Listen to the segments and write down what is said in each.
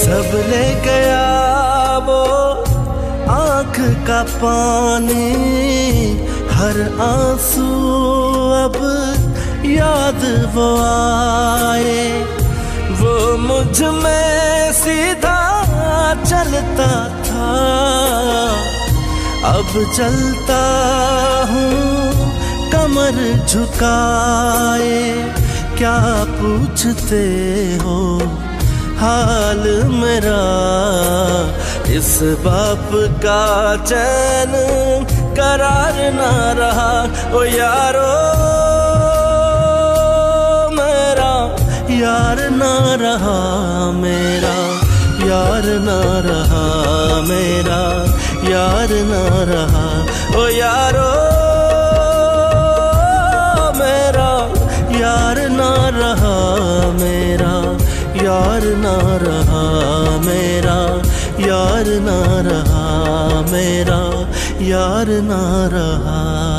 सब ले गया वो आँख का पानी, हर आंसू अब याद वो आए। वो मुझ में सीधा चलता था, अब चलता हूँ कमर झुकाए। क्या पूछते हो हाल मेरा, इस बाप का चैन करार ना रहा। ओ यारो मेरा यार ना रहा, मेरा यार ना रहा, मेरा यार ना रहा। ओ यारो मेरा यार ना रहा, मेरा यार ना रहा, मेरा यार ना रहा, मेरा यार ना रहा।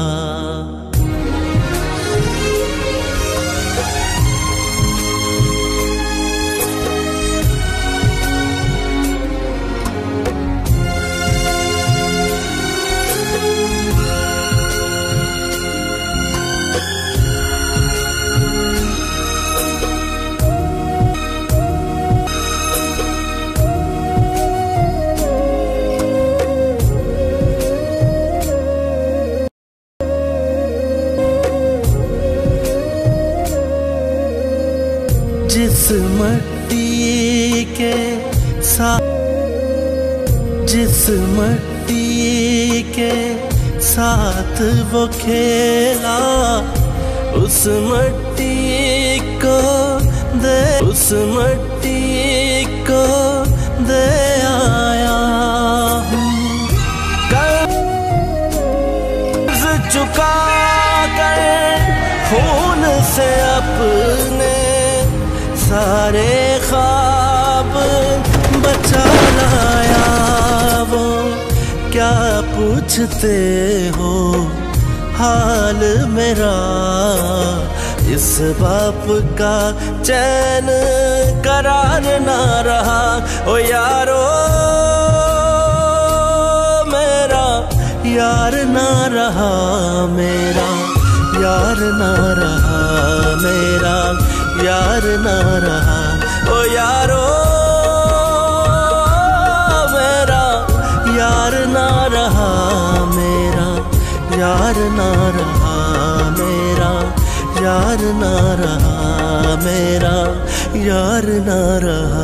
जिस मट्टी के साथ, जिस मट्टी के साथ वो खेला, उस मट्टी को दे, उस मट्टी को दे आया हूँ। कर्ज चुका कर खून से अपने सारे ख्वाब बचा लाया वो। क्या पूछते हो हाल मेरा, इस बाप का चैन करार ना रहा। ओ यारो मेरा यार ना रहा, मेरा यार ना रहा, मेरा यार ना रहा। ओ यारो मेरा यार ना रहा, मेरा यार ना रहा, मेरा यार ना रहा, मेरा यार ना रहा।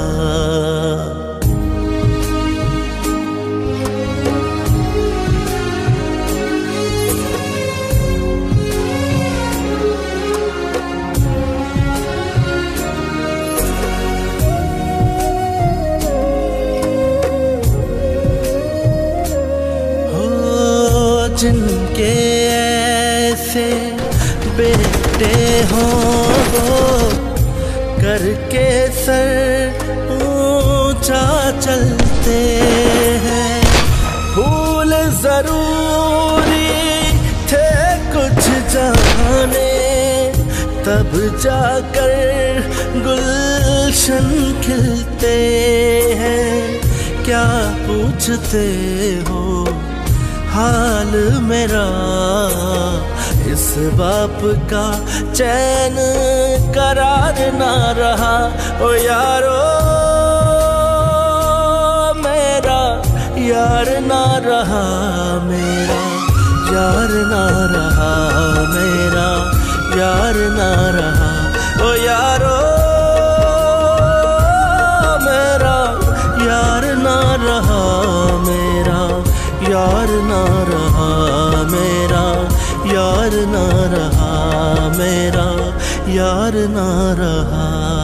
जिनके ऐसे बेटे हों वो करके सर ऊंचा चलते हैं। फूल जरूरी थे कुछ जाने, तब जाकर गुलशन खिलते हैं। क्या पूछते हो हाल मेरा, इस बाप का चैन करार ना रहा। ओ यारो मेरा यार ना रहा, मेरा यार ना रहा, मेरा यार ना रहा। ओ यारो मेरा यार ना रहा, मेरा यार ना रहा, मेरा यार ना रहा, मेरा यार ना रहा।